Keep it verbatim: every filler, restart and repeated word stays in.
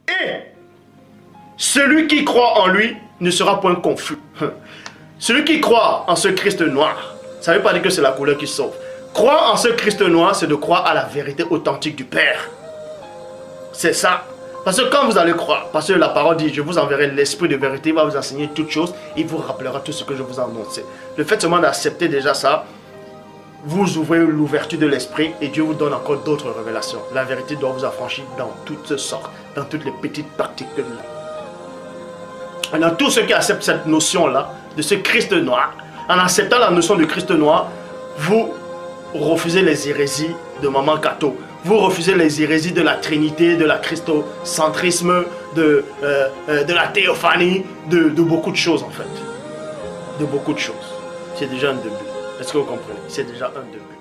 Et celui qui croit en lui ne sera point confus. Celui qui croit en ce Christ noir, ça ne veut pas dire que c'est la couleur qui sauve. Croire en ce Christ noir, c'est de croire à la vérité authentique du Père. C'est ça. Parce que quand vous allez croire, parce que la parole dit, je vous enverrai l'esprit de vérité, il va vous enseigner toutes choses, il vous rappellera tout ce que je vous ai annoncé. Le fait seulement d'accepter déjà ça, vous ouvrez l'ouverture de l'esprit et Dieu vous donne encore d'autres révélations. La vérité doit vous affranchir dans toutes sortes, dans toutes les petites particules. Dans tous ceux qui acceptent cette notion-là, de ce Christ noir, en acceptant la notion de Christ noir, vous refusez les hérésies de Maman Kato. Vous refusez les hérésies de la Trinité, de la christocentrisme, de, euh, euh, de la théophanie, de, de beaucoup de choses en fait. De beaucoup de choses. C'est déjà un début. Est-ce que vous comprenez? C'est déjà un début.